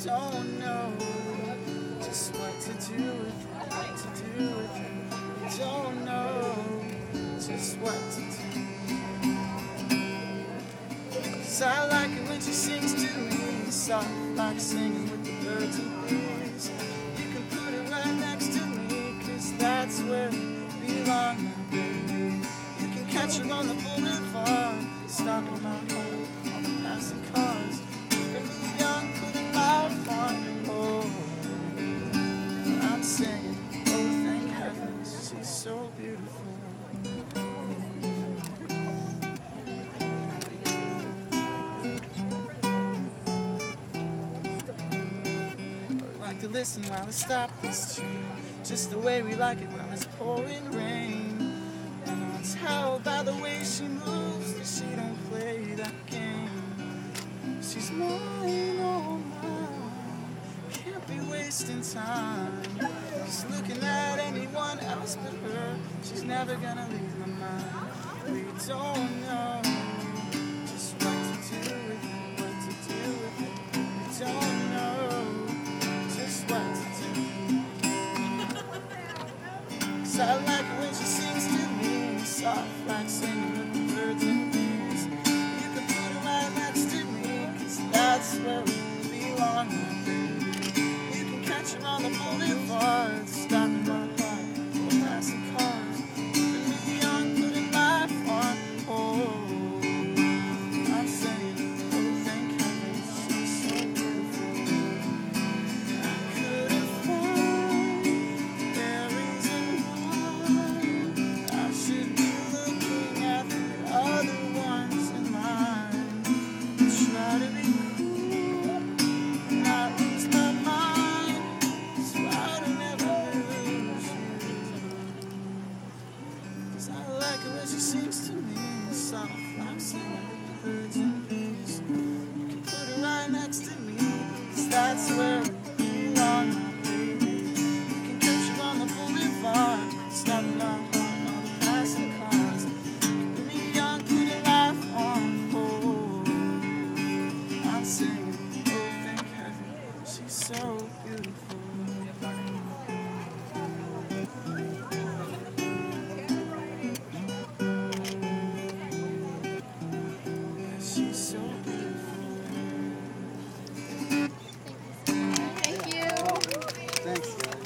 don't know just what to do with it, what to do with it. You don't know just what to do. 'Cause I like it when she sings to me, soft like singing with the birds and bees. You can put it right next to me, 'cause that's where you belong, my baby. You can catch her on the boulevard, stopping my heart, all the passing cars. Keeping me young, putting life on. Oh, I'm singing, oh thank heavens, she's so beautiful. To listen while I stop this tune, just the way we like it while it's pouring rain. And I'll tell by the way she moves that she don't play that game. She's mine, oh mine, can't be wasting time just looking at anyone else but her. She's never gonna leave my mind. We don't know just what to do with it, what to do with it. We don't know what to do. 'Cause I like it when she sings to me, soft like singing with the birds and bees. You can put her right next to me, 'cause that's where we belong, my baby. You can catch her on the boulevard, stopping my heart, or passing cars. Keeping me young, putting life on. Oh, I'm saying, oh thank heavens, she's so beautiful. She sings to me, soft like singing with the birds and bees. You can put her right next to me, 'cause that's where we belong, my baby. You can catch her on the boulevard, stopping my heart, all the passing cars. Keeping me young, putting life on. Oh, I'm singing, oh thank heaven, she's so beautiful.